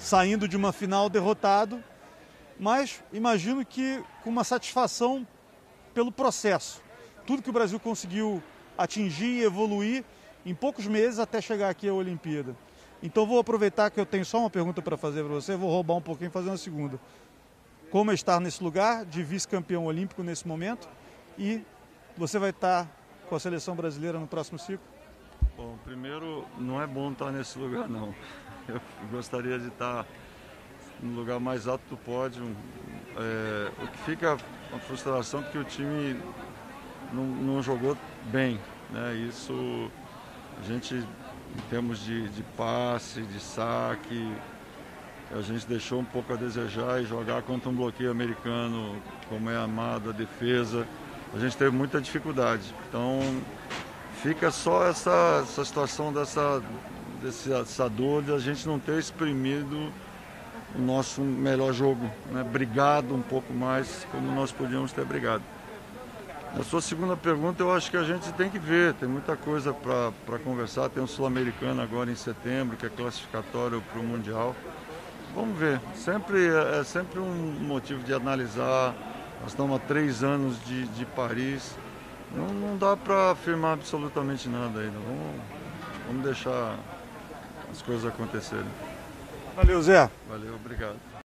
saindo de uma final derrotado, mas imagino que com uma satisfação pelo processo. Tudo que o Brasil conseguiu atingir e evoluir em poucos meses até chegar aqui à Olimpíada. Então vou aproveitar que eu tenho só uma pergunta para fazer para você, vou roubar um pouquinho e fazer uma segunda. Como é estar nesse lugar de vice-campeão olímpico nesse momento e você vai estar com a seleção brasileira no próximo ciclo? Bom, primeiro, não é bom estar nesse lugar, não. Eu gostaria de estar no lugar mais alto do pódio. O que fica a frustração é que o time não jogou bem, né? Isso, a gente, em termos de passe, de saque, a gente deixou um pouco a desejar e jogar contra um bloqueio americano, como é amado, a defesa, a gente teve muita dificuldade. Então, fica só essa situação dessa dor de a gente não ter exprimido o nosso melhor jogo, né? Brigado um pouco mais como nós podíamos ter brigado. A sua segunda pergunta, eu acho que a gente tem que ver, tem muita coisa para conversar. Tem um Sul-Americano agora em setembro, que é classificatório para o Mundial. Vamos ver, é sempre um motivo de analisar. Nós estamos há 3 anos de Paris. Não dá para afirmar absolutamente nada ainda. Vamos deixar as coisas acontecerem. Valeu, Zé. Valeu, obrigado.